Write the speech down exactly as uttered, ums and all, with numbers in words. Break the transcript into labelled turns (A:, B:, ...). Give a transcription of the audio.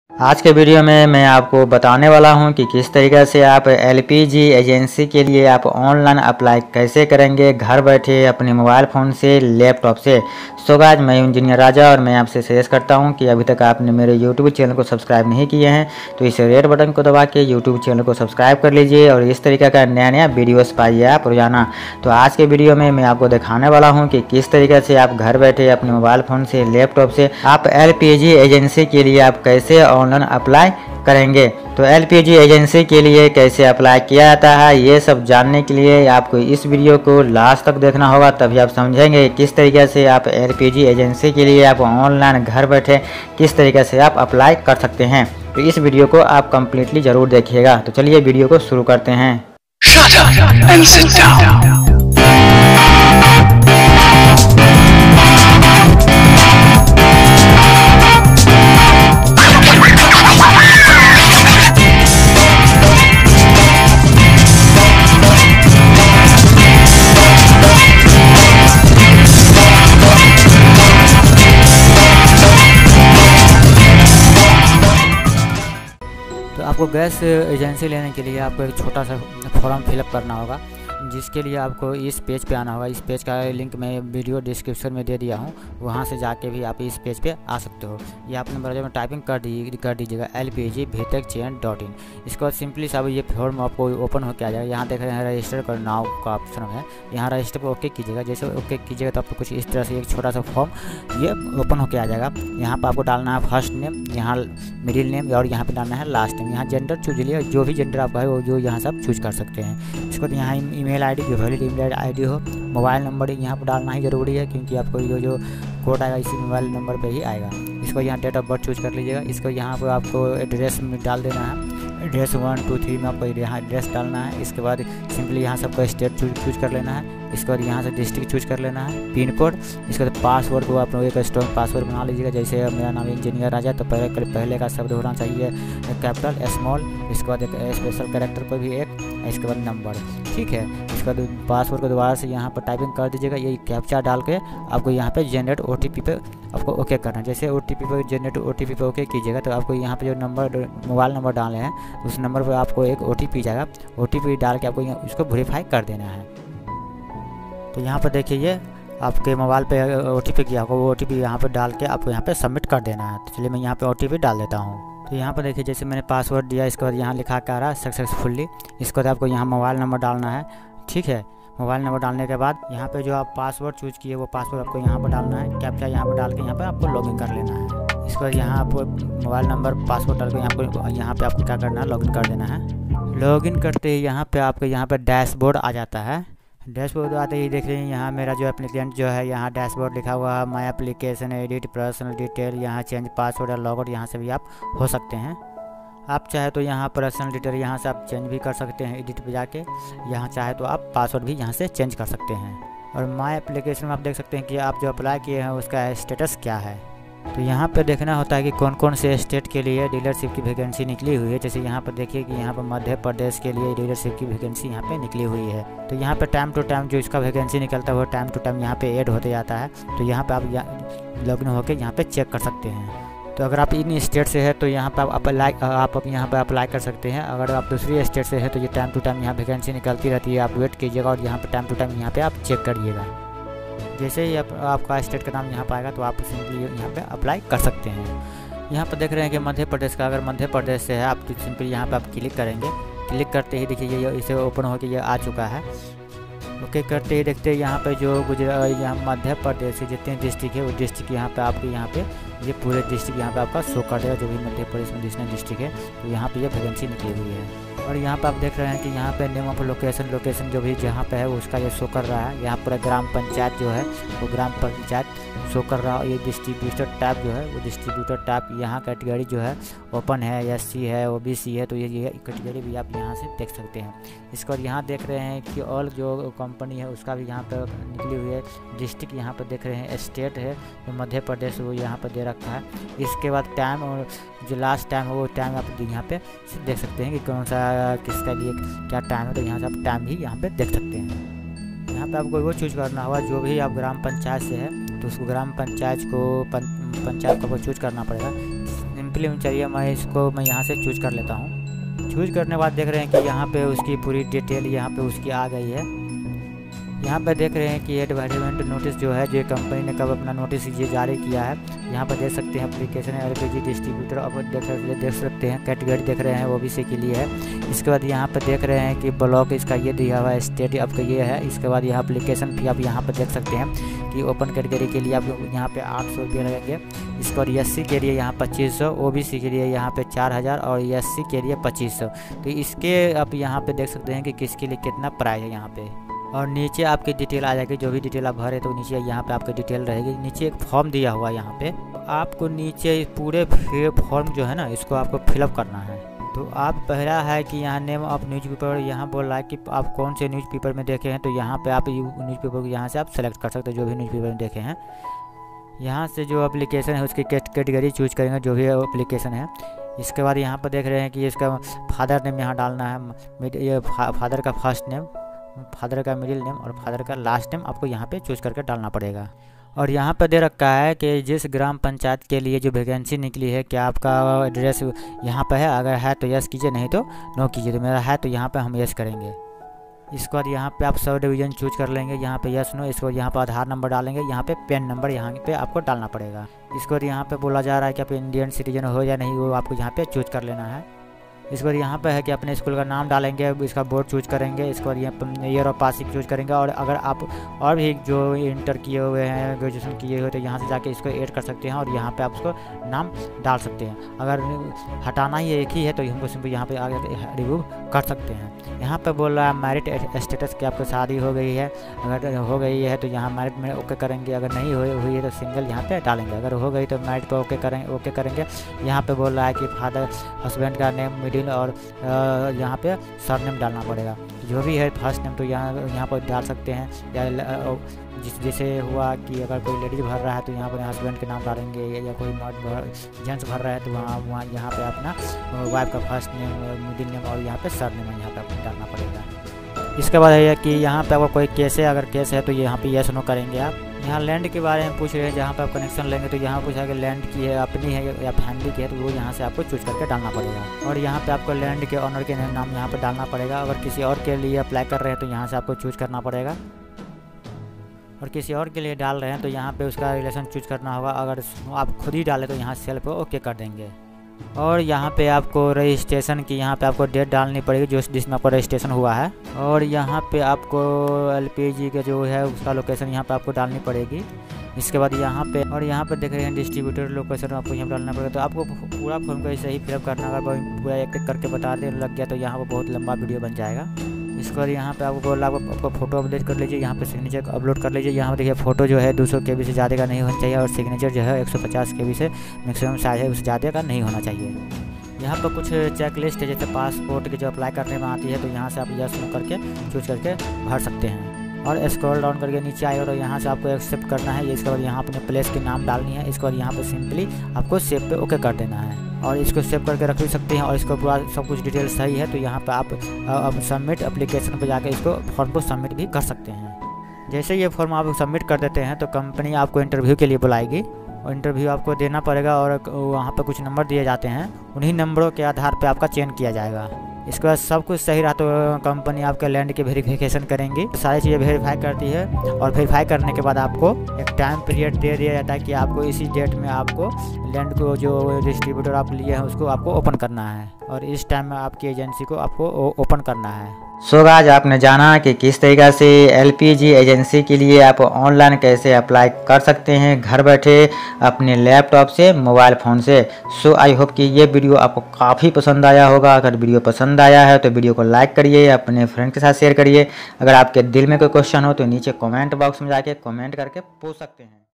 A: आज के वीडियो में मैं आपको बताने वाला हूं कि किस तरीके से आप एलपीजी एजेंसी के लिए आप ऑनलाइन अप्लाई कैसे करेंगे घर बैठे अपने मोबाइल फ़ोन से, लैपटॉप से। सो गाइस, मैं इंजीनियर राजा और मैं आपसे सजेस्ट करता हूं कि अभी तक आपने मेरे यूट्यूब चैनल को सब्सक्राइब नहीं किए हैं तो इस रेड बटन को दबा के यूट्यूब चैनल को सब्सक्राइब कर लीजिए और इस तरीके का नया नया वीडियोस पाइए आप रोजाना। तो आज के वीडियो में मैं आपको दिखाने वाला हूँ कि किस तरीके से आप घर बैठे अपने मोबाइल फ़ोन से, लैपटॉप से आप एलपीजी एजेंसी के लिए आप कैसे ऑनलाइन अप्लाई करेंगे। तो एलपीजी एजेंसी के लिए कैसे अप्लाई किया जाता है, ये सब जानने के लिए आपको इस वीडियो को लास्ट तक देखना होगा, तभी आप समझेंगे किस तरीके से आप एलपीजी एजेंसी के लिए आप ऑनलाइन घर बैठे किस तरीके से आप अप्लाई कर सकते हैं। तो इस वीडियो को आप कम्प्लीटली ज़रूर देखिएगा। तो चलिए वीडियो को शुरू करते हैं।
B: Shut up and sit down.
C: तो आपको गैस एजेंसी लेने के लिए आपको एक छोटा सा फॉर्म फिलअप करना होगा, जिसके लिए आपको इस पेज पे आना होगा। इस पेज का लिंक मैं वीडियो डिस्क्रिप्शन में दे दिया हूँ, वहाँ से जाके भी आप इस पेज पे आ सकते हो। ये आपने ब्राउज़र में टाइपिंग कर दी कर दीजिएगा एल पी जी भेटक चेन डॉट इन। इसके बाद सिंपली सब ये फॉर्म आपको ओपन होकर आ जाएगा। यहाँ देख रहे हैं रजिस्टर कर नाउ का ऑप्शन है, यहाँ रजिस्टर पर ओके कीजिएगा। जैसे ओके कीजिएगा तो आपको कुछ इस तरह से एक छोटा सा फॉर्म ये ओपन होकर आ जाएगा। यहाँ पर आपको डालना है फर्स्ट नेम, यहाँ मिडिल नेम और यहाँ पे डालना है लास्ट नेम। यहाँ जेंडर चूज लिया, जो भी जेंडर आपका है वो जो यहाँ सब चूज कर सकते हैं। इसको यहाँ ईमेल आईडी जो वैलिड ईमेल आईडी हो, मोबाइल नंबर यहाँ पर डालना ही ज़रूरी है, क्योंकि आपको जो जो कोड आएगा इसी मोबाइल नंबर पे ही आएगा। इसको यहाँ डेट ऑफ बर्थ चूज कर लीजिएगा। इसको यहाँ पर आपको एड्रेस में डाल देना है, एड्रेस वन टू थ्री में आपको यहाँ एड्रेस डालना है। इसके बाद सिंपली यहाँ सबको स्टेट चूज चूज कर लेना है। इसके बाद यहाँ से डिस्ट्रिक्ट चूज कर लेना है, पिन कोड। इसके बाद पासवर्ड को आप लोग एक स्ट्रॉन्ग पासवर्ड बना लीजिएगा। जैसे मेरा नाम इंजीनियर राजा, तो पहले पहले का शब्द होना चाहिए कैपिटल स्मॉल, इसके बाद एक स्पेशल कैरेक्टर को भी एक, इसके बाद नंबर, ठीक है। इसके बाद पासवर्ड को दोबारा से यहाँ पर टाइपिंग कर दीजिएगा। ये कैप्चा डाल के आपको यहाँ पे जनरेट ओ टी पी पे आपको ओके करना है। जैसे ओ टी पी पे जनरेट ओ टी पी पे ओके कीजिएगा तो आपको यहाँ पे जो नंबर मोबाइल नंबर डाले हैं उस नंबर पर आपको एक ओ टी पी जाएगा। ओ टी पी डाल के आपको इसको वेरीफाई कर देना है। तो यहाँ पर देखिए ये आपके मोबाइल पे ओ टी पी किया होगा, वो ओ टी पी यहाँ पर डाल के आपको यहाँ पे सबमिट कर देना है। तो चलिए मैं यहाँ पे ओ टी पी डाल देता हूँ। तो यहाँ पर देखिए जैसे मैंने पासवर्ड दिया, इसके बाद यहाँ लिखा के आ रहा है सक्सेसफुली। इसके बाद आपको यहाँ मोबाइल नंबर डालना है, ठीक है। मोबाइल नंबर डालने के बाद यहाँ पे जो आप पासवर्ड चूज किए वो पासवर्ड आपको यहाँ पर डालना है। कैप्चा यहाँ पर डाल के यहाँ पे आपको लॉगिन कर लेना है। इसके बाद यहाँ आपको मोबाइल नंबर पासवर्ड डाल के यहाँ पर यहाँ पे आपको क्या करना है, लॉगिन कर देना है। लॉगिन करते ही यहाँ पे आपको यहाँ पे डैशबोर्ड आ जाता है। डैशबोर्ड आते ही देख रहे हैं यहाँ मेरा जो एप्लीकेंट जो है, यहाँ डैशबोर्ड लिखा हुआ है, my application, edit, personal detail, यहाँ चेंज पासवर्ड या लॉगआउट यहाँ से भी आप हो सकते हैं। आप चाहे तो यहाँ पर्सनल डिटेल यहाँ से आप चेंज भी कर सकते हैं एडिट पे जाके। यहाँ चाहे तो आप पासवर्ड भी यहाँ से चेंज कर सकते हैं। और माई एप्लीकेशन में आप देख सकते हैं कि आप जो अप्लाई किए हैं उसका स्टेटस क्या है। तो यहाँ पे देखना होता है कि कौन कौन से स्टेट के लिए डीलरशिप की वैकेंसी निकली हुई है। जैसे यहाँ पर देखिए कि यहाँ पर मध्य प्रदेश के लिए डीलरशिप की वैकेंसी यहाँ पे निकली हुई है। तो यहाँ पे टाइम टू टाइम जो इसका वैकेंसी निकलता है वो टाइम टू टाइम यहाँ पे ऐड होते जाता है। तो यहाँ पे आप लॉगिन होकर यहाँ पे चेक कर सकते हैं। तो अगर आप इन स्टेट से है तो यहाँ पर आप अप्लाई आप यहाँ पर अप्लाई कर सकते हैं। अगर आप दूसरी स्टेट से है तो ये टाइम टू टाइम यहाँ वैकेंसी निकलती रहती है, आप वेट कीजिएगा और यहाँ पर टाइम टू टाइम यहाँ पर आप चेक करिएगा। जैसे ही आप, आपका स्टेट का नाम यहाँ पर आएगा तो आप सिंपली यहाँ पे अप्लाई कर सकते हैं। यहाँ पर देख रहे हैं कि मध्य प्रदेश का, अगर मध्य प्रदेश से है आप तो सिंपली यहाँ पे आप क्लिक करेंगे। क्लिक करते ही देखिए ये इसे ओपन होकर ये आ चुका है। ओके करते ही देखते हैं यहाँ पे जो गुजरात यहाँ मध्य प्रदेश से जितने डिस्ट्रिक्ट है वो डिस्ट्रिक्ट यहाँ पे आपके यहाँ पे ये पूरे डिस्ट्रिक्ट यहाँ पे आपका शो कर देगा, जो भी मध्य प्रदेश में जितने डिस्ट्रिक्ट है तो यहाँ पे ये वैकेंसी निकली हुई है। और यहाँ पे आप देख रहे हैं कि यहाँ पे नेम ऑफ लोकेशन लोकेशन जो भी जहाँ पे है उसका ये शो कर रहा है। यहाँ पर ग्राम पंचायत जो है वो ग्राम पंचायत शो कर रहा है। ये डिस्ट्रीब्यूटर टैब जो है वो डिस्ट्रीब्यूटर टैब, यहाँ कैटेगरी जो है ओपन है, एस सी है, ओ बी सी है, तो ये ये कैटेगरी भी आप यहाँ से देख सकते हैं। इसके बाद यहाँ देख रहे हैं कि ऑल जो कंपनी है उसका भी यहाँ पर निकली हुई है। डिस्ट्रिक्ट यहाँ पर देख रहे हैं, स्टेट है तो मध्य प्रदेश वो यहाँ पर दे रखा है। इसके बाद टाइम और जो लास्ट टाइम है वो टाइम आप यहाँ पे देख सकते हैं कि कौन सा किसका लिए क्या टाइम है, तो यहाँ से आप टाइम भी यहाँ पे देख सकते हैं। यहाँ पे आपको वो चूज करना होगा, जो भी आप ग्राम पंचायत से है तो उसको ग्राम पंचायत को पंचायत को चूज करना पड़ेगा। सिंपली चलिए मैं इसको मैं यहाँ से चूज कर लेता हूँ। चूज करने के बाद देख रहे हैं कि यहाँ पे उसकी पूरी डिटेल यहाँ पे उसकी आ गई है। यहाँ पर देख रहे हैं कि एडवर्टाइजमेंट नोटिस जो है जो कंपनी ने कब अपना नोटिस ये जारी किया है। यहाँ पर देख सकते हैं एप्लीकेशन एलपीजी डिस्ट्रीब्यूटर, अब देख देख सकते हैं कैटेगरी देख रहे हैं ओबीसी के लिए है। इसके बाद यहाँ पर देख रहे हैं कि ब्लॉक इसका ये दिया हुआ है, स्टेट आपका ये है। इसके बाद यहाँ एप्लीकेशन फी आप यहाँ पर देख सकते हैं कि ओपन कैटेगरी के लिए आप यहाँ पे आठ सौ रुपये लगेंगे। इसके बाद एस सी के लिए यहाँ पच्चीस सौ, ओ बी सी के लिए यहाँ पे चार हज़ार और एस सी के लिए पच्चीस सौ। तो इसके आप यहाँ पे देख सकते हैं कि किसके लिए कितना प्राइस है यहाँ पे। और नीचे आपकी डिटेल आ जाएगी, जो भी डिटेल आप भरे तो नीचे यहाँ पे आपकी डिटेल रहेगी। नीचे एक फॉर्म दिया हुआ है यहाँ पे, आपको नीचे पूरे फॉर्म जो है ना इसको आपको फिलअप करना है। तो आप पहला है कि यहाँ नेम ऑफ न्यूज़पेपर, यहाँ बोल रहा है कि आप कौन से न्यूज़पेपर में देखे हैं। तो यहाँ पे आप न्यूज़पेपर को यहाँ से आप सेलेक्ट कर सकते हो, जो भी न्यूज़पेपर में देखे हैं। यहाँ से जो एप्लीकेशन है उसकी कैटेगरी चूज करेंगे, जो भी एप्लीकेशन है। इसके बाद यहाँ पर देख रहे हैं कि इसका फादर नेम यहाँ डालना है, ये फादर का फर्स्ट नेम, फादर का मिडिल नेम और फादर का लास्ट नेम आपको यहाँ पे चूज करके डालना पड़ेगा। और यहाँ पर दे रखा है कि जिस ग्राम पंचायत के लिए जो वैकेंसी निकली है क्या आपका एड्रेस यहाँ पर है, अगर है तो यस कीजिए, नहीं तो नो कीजिए। तो मेरा है तो यहाँ पे हम यस करेंगे। इसके बाद यहाँ पे आप सब डिवीज़न चूज कर लेंगे, यहाँ पे यस नो। इसके बाद यहाँ पर आधार नंबर डालेंगे, यहाँ पे पेन नंबर यहाँ पे आपको डालना पड़ेगा। इसके बाद यहाँ पे बोला जा रहा है कि आप इंडियन सिटीजन हो या नहीं, वो आपको यहाँ पे चूज कर लेना है। इसके बाद यहाँ पे है कि अपने स्कूल का नाम डालेंगे, इसका बोर्ड चूज करेंगे। इसके बाद यहाँ ईयर ऑफ पासिंग चूज करेंगे। और अगर आप और भी जो इंटर किए हुए हैं, ग्रेजुएशन किए हुए, तो यहाँ से जाके इसको ऐड कर सकते हैं और यहाँ पे आप उसको नाम डाल सकते हैं। अगर हटाना ही एक ही है तो हमको सिंपल यहाँ पे आगे रिमूव कर सकते हैं। यहाँ पे बोल रहा है मैरिट स्टेटस की आपको शादी हो गई है, अगर हो गई है तो यहाँ मैरिट में ओके करेंगे, अगर नहीं हुई हुई है तो सिंगल यहाँ पे डालेंगे, अगर हो गई तो मैरिट पर ओके करेंगे ओके करेंगे। यहाँ पे बोल रहा है कि फादर हस्बैंड का नेम और यहाँ पे सर नेम डालना पड़ेगा, जो भी है फर्स्ट नेम तो यहाँ यहाँ पर डाल सकते हैं। या जिस जैसे हुआ कि अगर कोई लेडीज भर रहा है तो यहाँ पर हस्बैंड के नाम डालेंगे, या कोई मर्द भर जेंट्स भर रहा है तो वहाँ वहाँ यहाँ पे अपना वाइफ का फर्स्ट नेम, मिडिल नेम और यहाँ पे सर नेम यहाँ पे आपको डालना पड़ेगा। इसके बाद है कि यहाँ पे आपको कोई केस है, अगर केस है तो यहाँ पे यस नो करेंगे आप। यहाँ लैंड के बारे में पूछ रहे हैं, जहाँ पे आप कनेक्शन लेंगे तो यहाँ पूछा कि लैंड की है, अपनी है या फैमिली की है, तो वो यहाँ से आपको चूज करके डालना पड़ेगा। और यहाँ पे आपको लैंड के ऑनर के नाम यहाँ पे डालना पड़ेगा। अगर किसी और के लिए अप्लाई कर रहे हैं तो यहाँ से आपको चूज करना पड़ेगा। और किसी और के लिए डाल रहे हैं तो यहाँ पे उसका रिलेशन चूज करना होगा। अगर आप खुद ही डालें तो यहाँ सेल्फ ओके कर देंगे। और यहाँ पे आपको रजिस्ट्रेशन की यहाँ पे आपको डेट डालनी पड़ेगी जो जिसमें आपको रजिस्ट्रेशन हुआ है। और यहाँ पे आपको एलपीजी का जो है उसका लोकेशन यहाँ पे आपको डालनी पड़ेगी। इसके बाद यहाँ पे और यहाँ पे देख रहे हैं डिस्ट्रीब्यूटर लोकेशन आपको यहाँ डालना पड़ेगा। तो आपको पूरा फॉर्म को ऐसे ही फिलअप करना, अगर पूरा एक एक करके बता दे लग गया तो यहाँ पर बहुत लंबा वीडियो बन जाएगा। इसके बाद यहाँ पे आपको बोला आपको आपको फोटो अपडेट कर लीजिए, यहाँ पे सिग्नेचर अपलोड कर लीजिए। यहाँ पे देखिए फोटो जो है दो सौ के बी से ज़्यादा का नहीं होना चाहिए और सिग्नेचर जो है एक सौ पचास के बी से मैक्सिमम साइज है उससे ज़्यादा का नहीं होना चाहिए। यहाँ पर कुछ चेक लिस्ट है, जैसे पासपोर्ट की जो अप्लाई करने में आती है तो यहाँ से आप यस नो करके चूज करके भर सकते हैं। और स्क्रॉल डाउन करके नीचे आए और यहाँ से आपको एक्सेप्ट करना है। इसके बाद यहाँ अपने प्लेस के नाम डालनी है। इसके बाद यहाँ पर सिंपली आपको सेव पे ओके कर देना है और इसको सेव करके रख भी सकते हैं। और इसको पूरा सब कुछ डिटेल सही है तो यहाँ पे आप अब सबमिट एप्लीकेशन पे जाकर इसको फॉर्म को सबमिट भी कर सकते हैं। जैसे ये फॉर्म आप सबमिट कर देते हैं तो कंपनी आपको इंटरव्यू के लिए बुलाएगी और इंटरव्यू आपको देना पड़ेगा। और वहाँ पे कुछ नंबर दिए जाते हैं, उन्हीं नंबरों के आधार पे आपका चयन किया जाएगा। इसके बाद सब कुछ सही रहा तो कंपनी आपके लैंड की वेरिफिकेशन करेंगी, सारी चीज़ें वेरीफाई करती है। और वेरीफाई करने के बाद आपको एक टाइम पीरियड दे दिया जाता है कि आपको इसी डेट में आपको लैंड को जो डिस्ट्रीब्यूटर आप लिए हैं उसको आपको ओपन करना है और इस टाइम में आपकी एजेंसी को आपको ओपन करना है।
A: सो गाइस आपने जाना कि किस तरीक़ा से एलपीजी एजेंसी के लिए आप ऑनलाइन कैसे अप्लाई कर सकते हैं घर बैठे अपने लैपटॉप से, मोबाइल फ़ोन से। सो आई होप कि ये वीडियो आपको काफ़ी पसंद आया होगा। अगर वीडियो पसंद आया है तो वीडियो को लाइक करिए, अपने फ्रेंड के साथ शेयर करिए। अगर आपके दिल में कोई क्वेश्चन हो तो नीचे कमेंट बॉक्स में जाके कमेंट करके पूछ सकते हैं।